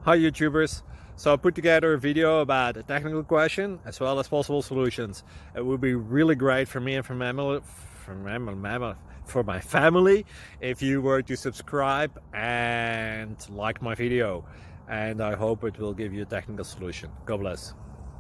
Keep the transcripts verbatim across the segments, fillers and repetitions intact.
Hi YouTubers, so I put together a video about a technical question as well as possible solutions. It would be really great for me and for my family, for my, for my family if you were to subscribe and like my video, and I hope it will give you a technical solution. God bless.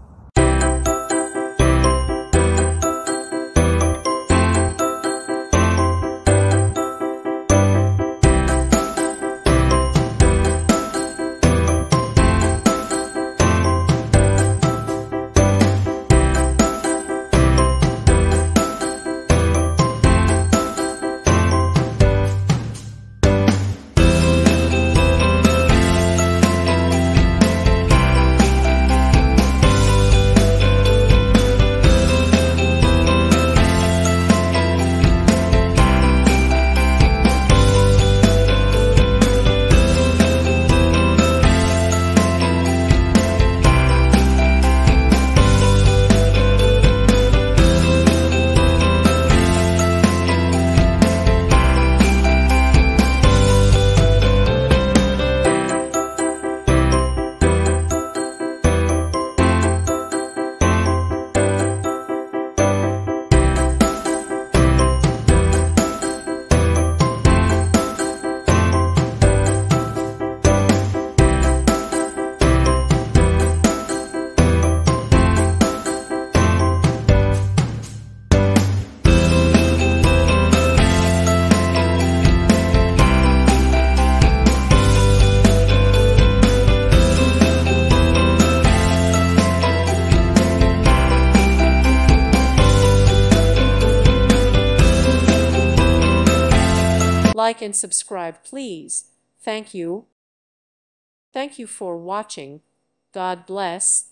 Like and subscribe, please. Thank you. Thank you for watching. God bless.